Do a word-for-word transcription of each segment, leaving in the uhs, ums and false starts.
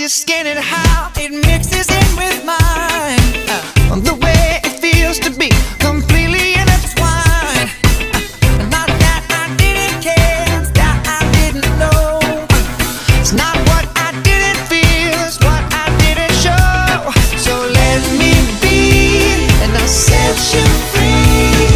your skin and how it mixes in with mine. uh, The way it feels to be completely intertwined. uh, Not that I didn't care, it's that I didn't know. uh, It's not what I didn't feel, it's what I didn't show. So let me be, and I'll set you free.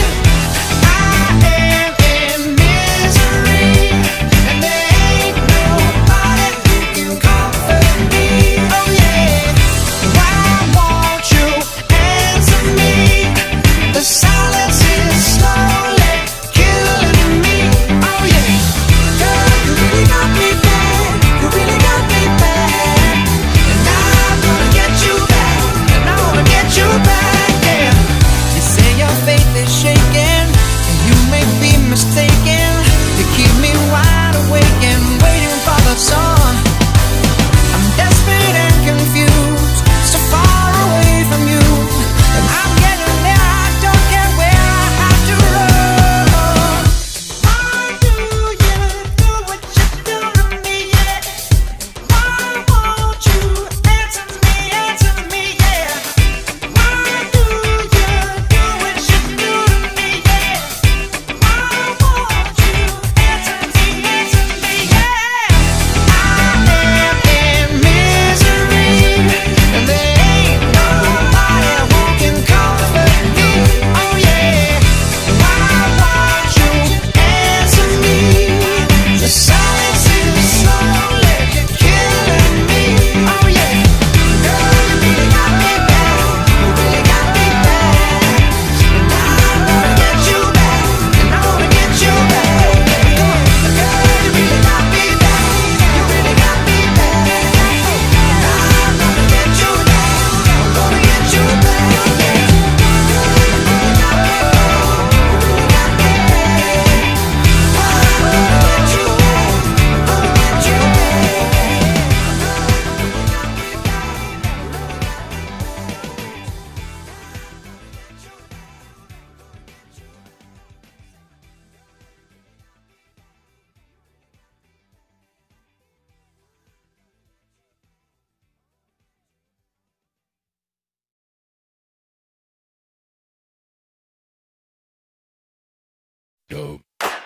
Do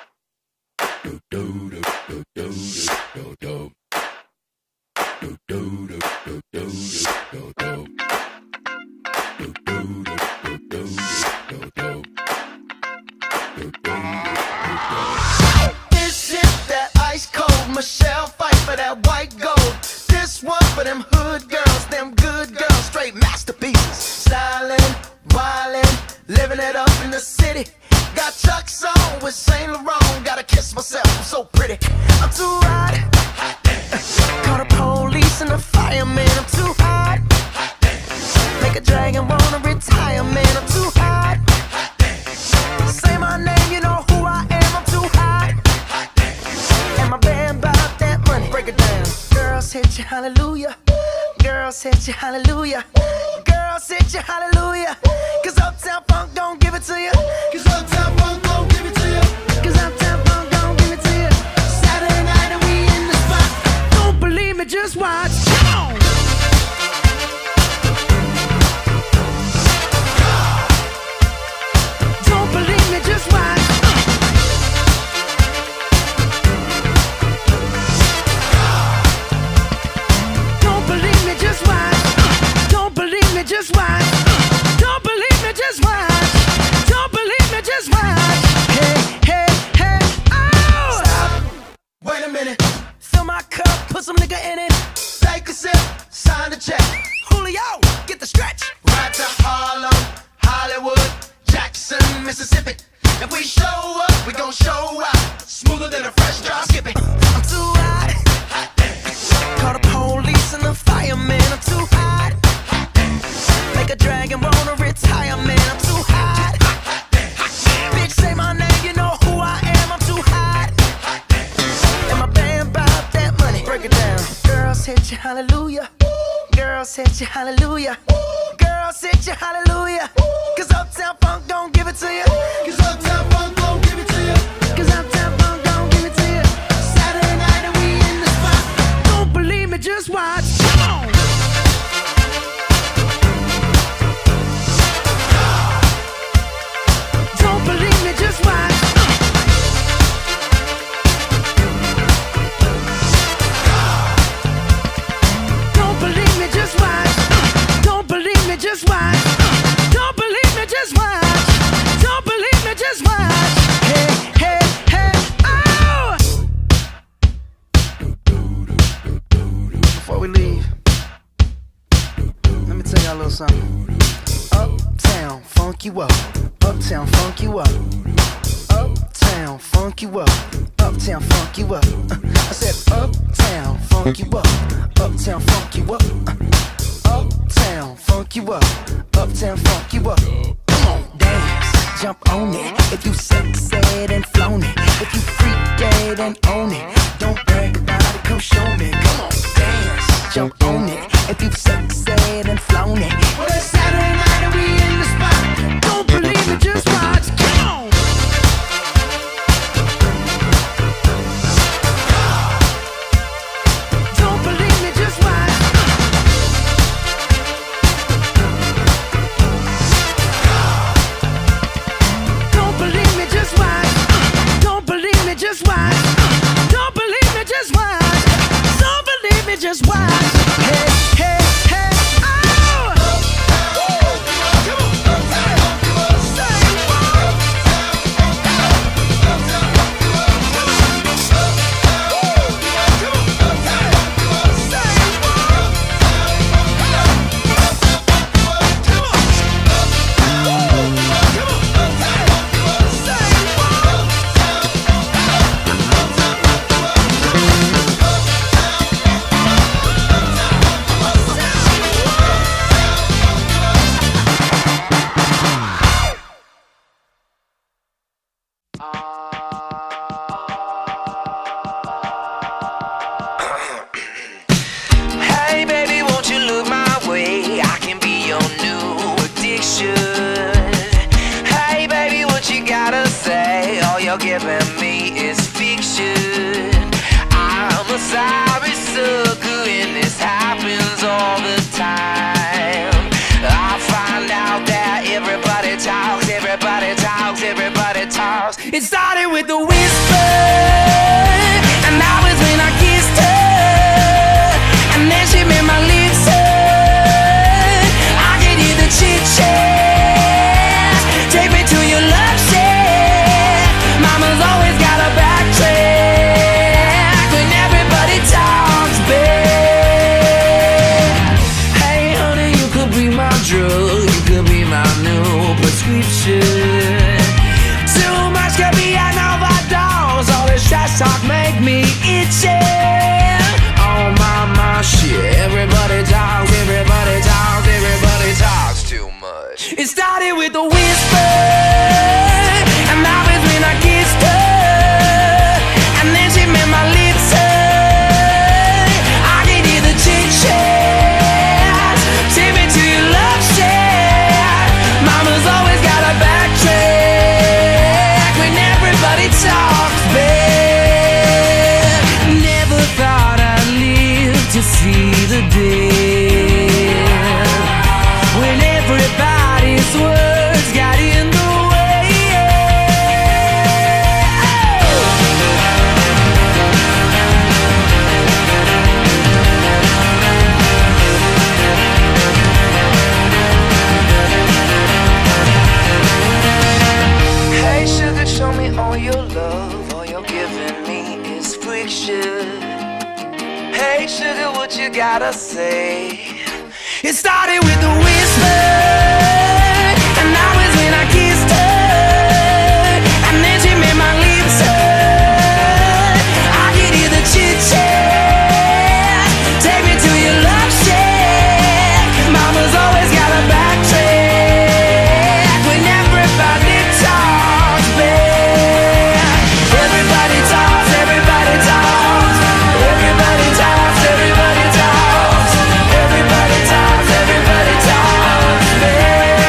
do do do do do do do do do do do do do do do do This is that ice cold Michelle fight for that white gold. This one for them hood girls, them good girls, straight masterpieces. Stylin', wildin', living it up in the city. Got Chuck's on with Saint Laurent. Gotta kiss myself, I'm so pretty. I'm too hot. Call the police and the fireman. I'm too hot. Make a dragon wanna retire, man. I'm too hot. Say my name, you know who I am. I'm too hot. And my band bought that money. Break it down. Girls hit you, hallelujah. Girls hit you, hallelujah. Girls hit you, hallelujah. Cause Uptown Funk don't give it to you. Cause Uptown Funk don't give it to you. Cause Uptown Funk don't give it to you. Saturday night and we in the spot. Don't believe me, just watch. Come on. Don't believe me, just watch. Don't believe me, just watch. Don't believe me, just watch. Don't believe me, just watch. Don't believe me, just watch. Hey, hey, hey, oh! Stop. Wait a minute. Fill my cup, put some nigga in it. Take a sip, sign the check. Julio, get the stretch. Right to Harlem, Hollywood, Jackson, Mississippi. If we show up, we gon' show out. Smoother than a fresh drop skipping. I'm too hot. Call the police and the fireman. I'm too hot. Make a dragon wanna retire, man. I'm too hot. Bitch, say my name, you know who I am. I'm too hot. And my band bought that money. Break it down. Girls hit you, hallelujah. Girls hit you, hallelujah. Girls hit you, hallelujah. Cause Uptown Funk don't give it to you. Cause Uptown Funk don't give it to you. Cause Uptown Funk don't give it to you. Saturday night and we in the spot. Don't believe me, just watch. little something. Uptown, funk you up. Uptown, funk you up. Uptown, funk you up. Uptown, funk you up. Uh, I said uptown, funk you up. Uptown, funk you up. Uh, uptown, funk you up. Uptown, funk you up. Come on, dance, jump on it. If you sexed and flown it, if you freaked dead and own it, don't brag about it, come show me. Come on, dance, jump on it. If you sexed and flown it, well, it's Saturday night and we in the spot. Don't believe it, just watch. Come on. Don't believe me, just watch. Don't believe me, just watch. Don't believe me, just watch. Don't believe me, just watch. Don't believe me, just watch. Hey, hey, hey, oh! Hey baby, won't you look my way? I can be your new addiction. Hey baby, what you gotta say? All you're giving me is fiction. I'm a sorry sucker and this happens all the time. I find out that everybody talks, everybody talks, everybody talks. It started with a whisper, and that was when I kissed her. And then she made my lips hurt. I could hear the chit-chat. Take me to your love shack. Mama's always got a backtrack when everybody talks back. Hey honey, you could be my drug. You could be my new prescription. Too much could be an overdose. All this trash talk make me itchy. Oh my, my shit. Everybody talks, everybody talks, everybody talks too much. It started with a whisper, and that was when I kissed her. And then she made my lips hurt. I could hear the chit-chat. Take me to your love shack. Mama's always got a backtrack when everybody talks back. Never thought I'd live to see the day when everybody's words got in the way. Hey sugar, show me all your love. All you're giving me is friction. Hey sugar, what you gotta say? It started with a whisper, and that was when I kissed her. And then she made my lips hurt. I could hear the chit-chat. Take me to your love shack. Mama's always got a backtrack when everybody talks back. Everybody talks, everybody talks. Everybody talks, everybody talks. Everybody talks, everybody talks back.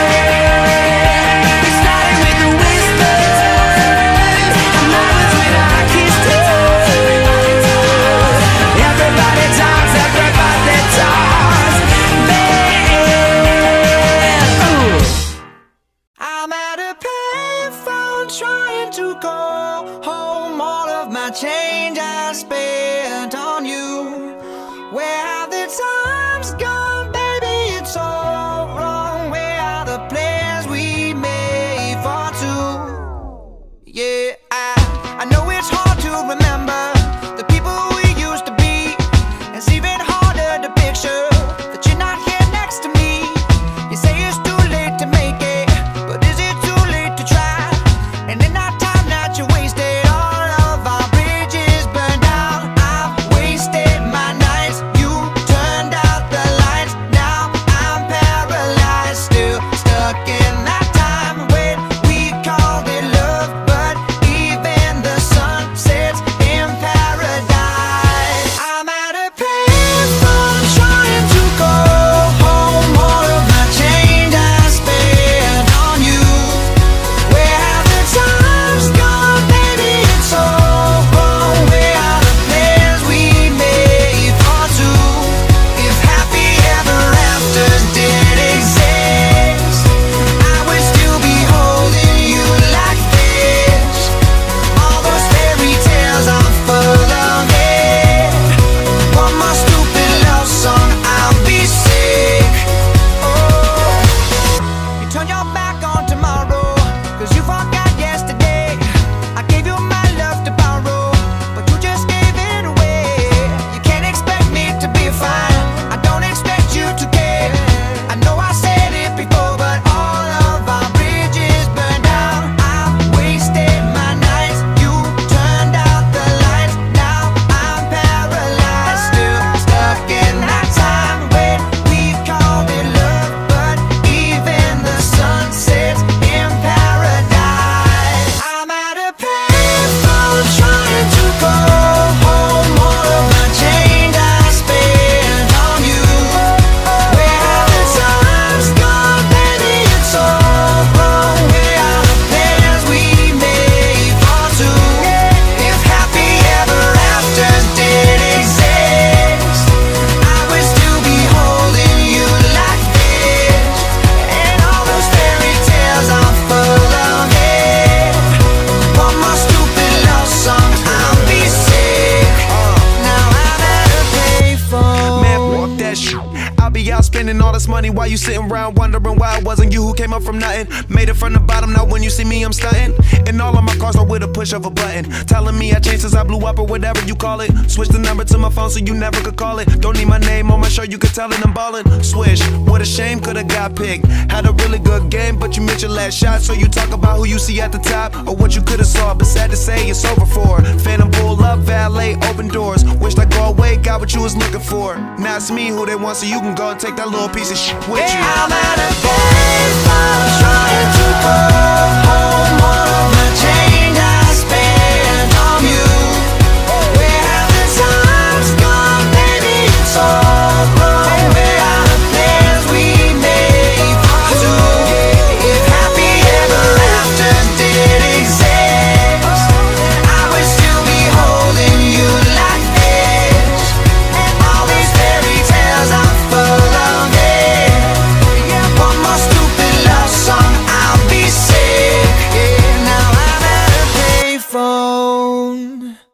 out spending all this money while you sitting around wondering why it wasn't you who came up from nothing. Made it from the bottom, now when you see me I'm stunting. And all of my cars are with a push of a button, telling me I changed since I blew up or whatever you call it. Switch the number to my phone so you never could call it. Don't need my name on my shirt, you could tell it I'm ballin'. Swish, what a shame, could've got picked. Had a really good game, but you missed your last shot. So you talk about who you see at the top or what you could've saw, but sad to say it's over for. Phantom pull up, valet, open doors. Wished I go away, got what you was looking for. Now it's me who they want, so you can go and take that little piece of shit with you. Yeah, I'm at a baseball trying to go home. All of my change I spent on you. Where have the times gone, baby? It's all wrong. Where are the plans we made for two? If happy ever after did exist, I would still be holding you like this. And all these fairy tales are full of it. Yeah, one more stupid love song, I'll be sick. Yeah, now I'm at a payphone.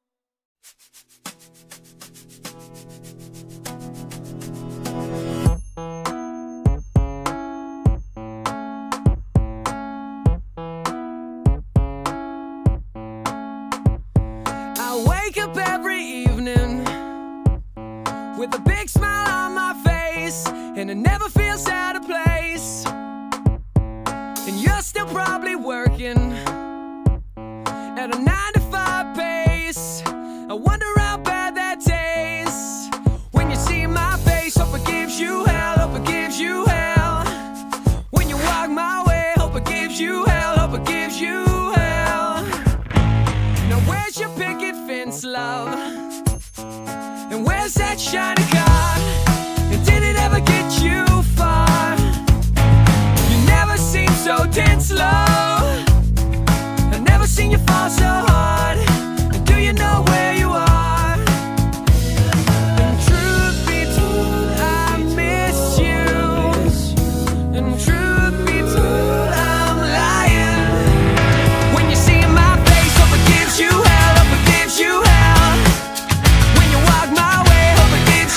I wake up every evening with a big smile on my face, and it never feels out of place. And you're still probably working at a nine to five pace. I wonder how bad that tastes when you see my face. Hope it gives you hell, hope it gives you hell. When you walk my way, hope it gives you hell, hope it gives you hell. Now where's your picket fence, love? And where's that shiny car? And did it ever get you far? You never seem so tense, love. I've never seen you fall so hard. And do you know where you are? And truth be told, I miss you. And truth be told, I'm lying. When you see my face, hope it gives you hell, hope it gives you hell. When you walk my way, hope it gives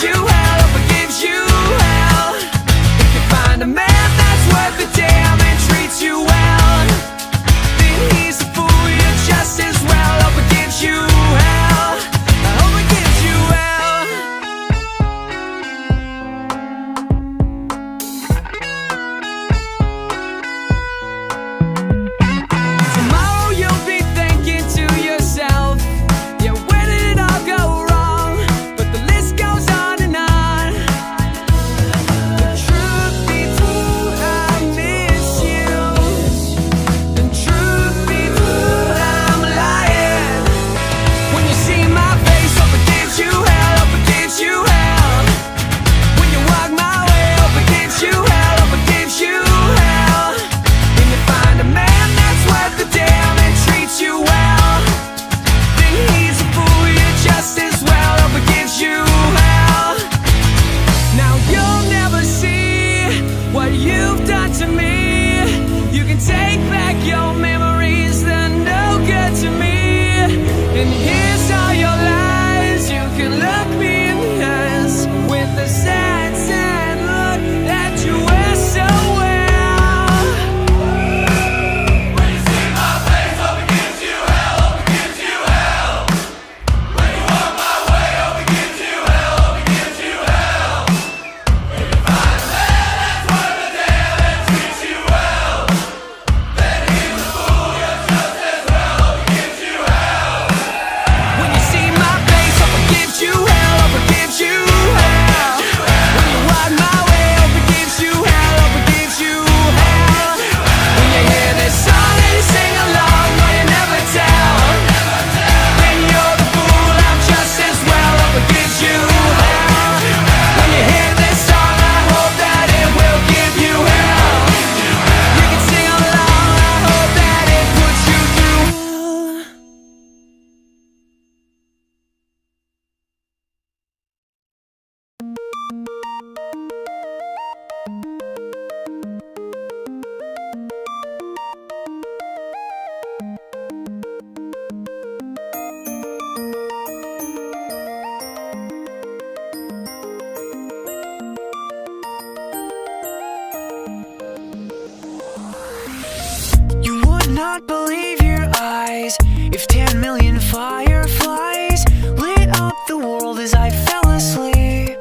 not believe your eyes. If ten million fireflies lit up the world as I fell asleep,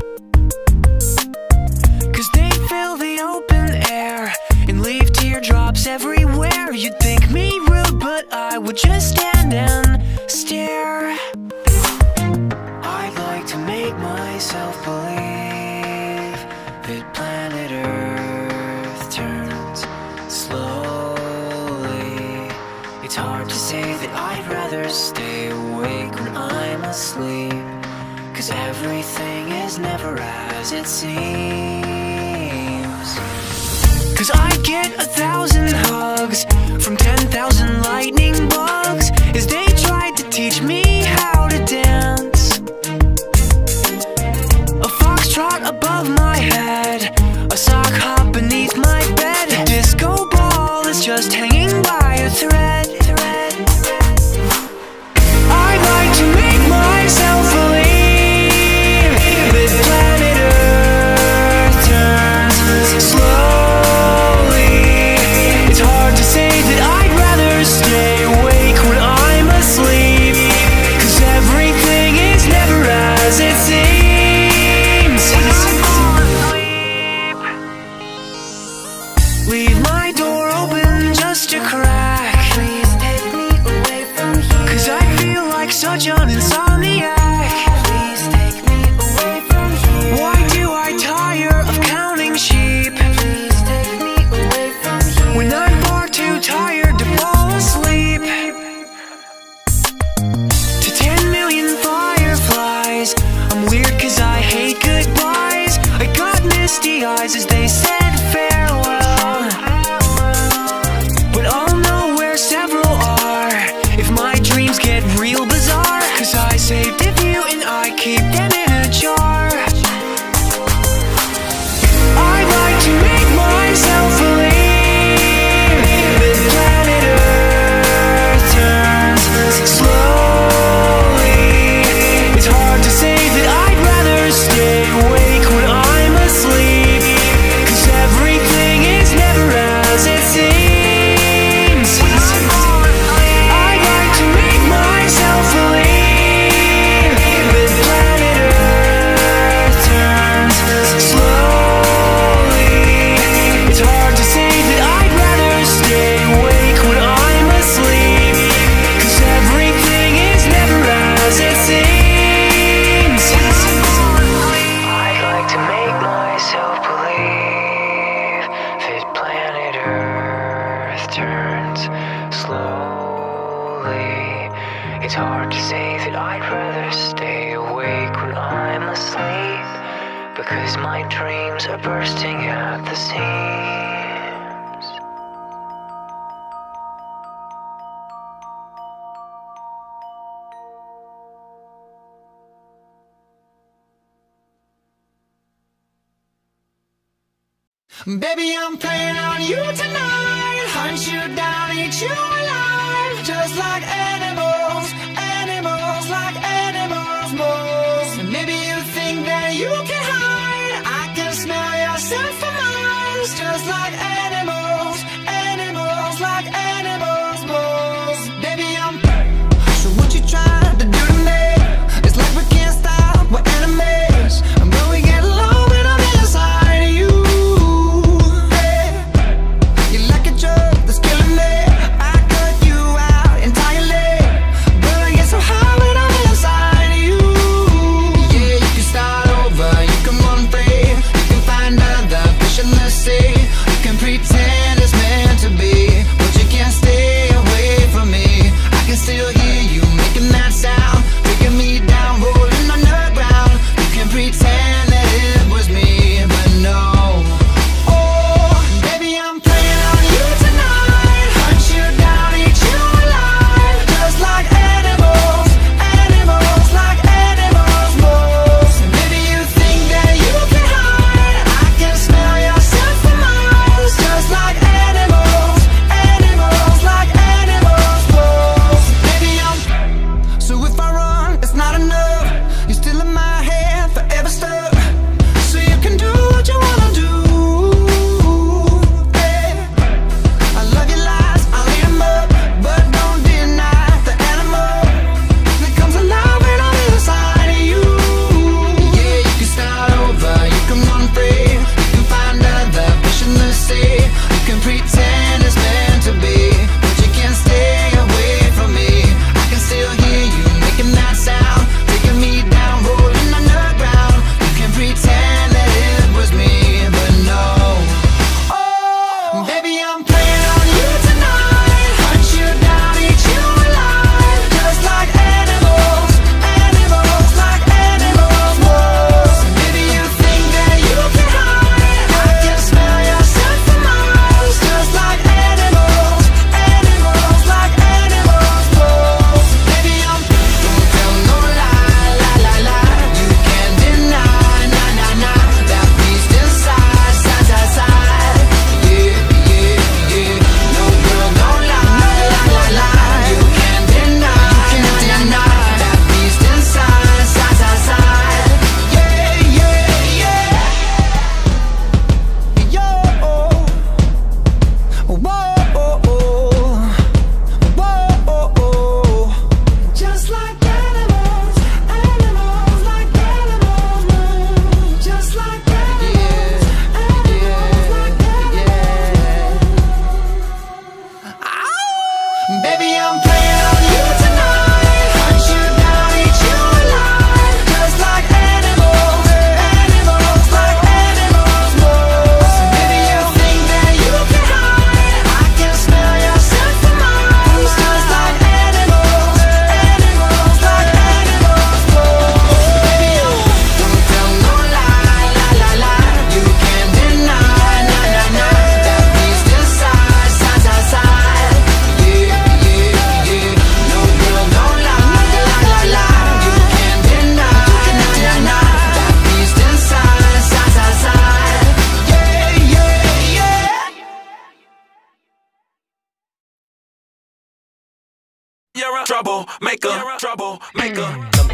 'cause they fill the open air and leave teardrops everywhere. You'd think me rude, but I would just stand and stare. I'd like to make myself believe that planet Earth turns slowly. It's hard to say that I'd rather stay awake when I'm asleep, 'cause everything is never as it seems. 'Cause I get a thousand hugs from ten thousand lightning bugs as they tried to teach me how to dance. A foxtrot above my head, a sock hop beneath my bed. A disco ball is just hanging by a thread. I'd like to make myself believe that planet Earth turns slowly. It's hard to say that I'd rather stay awake when I'm asleep, 'cause everything is never as it seems. Leave my door open just a crack. Please take me away from here, 'cause I feel like such an insomniac. Please take me away from here. Why do I tire of counting sheep? Please take me away from here, when I'm far too tired to fall asleep. To ten million fireflies, I'm weird 'cause I hate goodbyes. I got misty eyes as they said farewell, but I'll know where several are if my dreams get real bizarre, 'cause I saved a few and I keep them in a jar. I'd like to make myself believe that planet Earth turns slowly. It's hard to say that I'd rather stay awake when I'm asleep, 'cause everything is never as it seems. I'd like to make myself believe that planet Earth turns slowly. It's hard to say that I'd rather stay awake when I'm asleep, 'cause everything is never as it seems. I'd like to make myself believe that planet Earth turns slowly. It's hard to say that I'd rather stay awake when I'm asleep, because my dreams are bursting at the seams. Baby, I'm playing on you tonight. Hunt you down, eat you alive. Just like animals, animals, like animals, moles. And maybe you think that you can hide. I can smell yourself for miles. Just like animals, animals, like animals, moles. Baby, I'm so what you trying to do to me? It's like we can't stop, we're enemies. And when we get low, when I'm inside of you, that's killing me. I cut you out entirely, but I get so high when I'm inside of you. Yeah, you can start over. maker, trouble maker.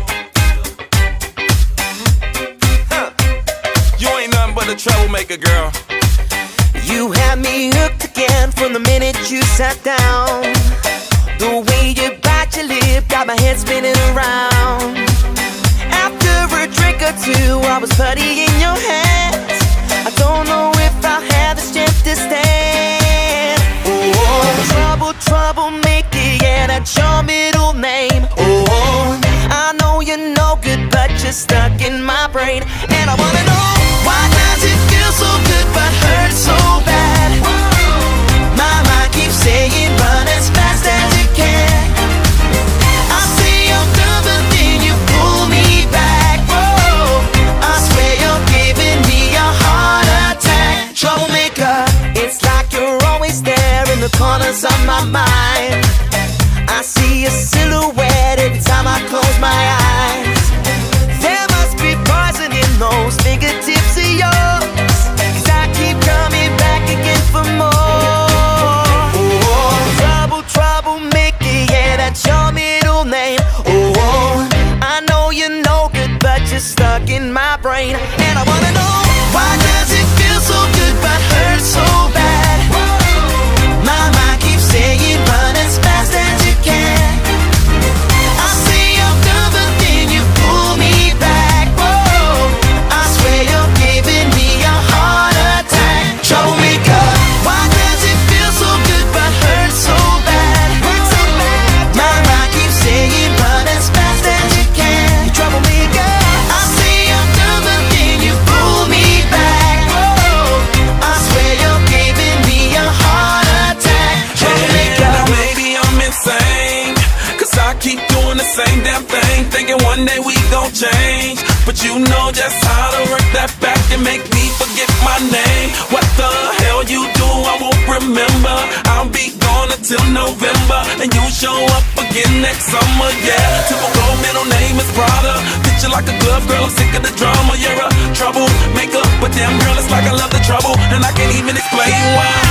Huh. You ain't nothing but a troublemaker, girl. You had me hooked again from the minute you sat down. The way you bite your lip got my head spinning around. After a drink or two, I was putty in your hands. I don't know if I'll have the strength to stand. Oh, trouble, troublemaker, yeah, that's your middle name. Oh, I know you're no good, but you're stuck in my brain. And I wanna know, why does it feel so good but hurt so bad? My mind keeps saying run as fast as you can. I say I'm done, but then you pull me back. Whoa, I swear you're giving me a heart attack. Troublemaker, it's like you're always there in the corners of my mind. I see a silhouette every time I close my eyes. There must be poison in those fingertips of yours, 'cause I keep coming back again for more. Oh, trouble, troublemaker, yeah, that's your middle name. Oh, I know you're no good, but you're stuck in my brain. And I wanna know, why does it feel so good but hurt so bad? My mind keeps saying run as fast as you can. I say I'm done, but then you pull me back. Whoa, I swear you're giving me a heart attack. Troublemaker, why does it feel so good but hurt so bad? Hurt so bad. My mind keeps saying run as fast as you can. You troublemaker, I say I'm done, but then you pull me back. Whoa, I swear you're giving me a heart attack. Troublemaker. Yeah, now maybe I'm insane, 'cause I keep doing the same damn thing, thinking one day we gon' change. But you know just how to work that back and make me forget my name. What the hell you do, I won't remember. I'll be gone until November, and you show up again next summer, yeah. Typical middle name is Prada. Picture like a glove, girl, I'm sick of the drama. You're a troublemaker, but damn girl, it's like I love the trouble, and I can't even explain why.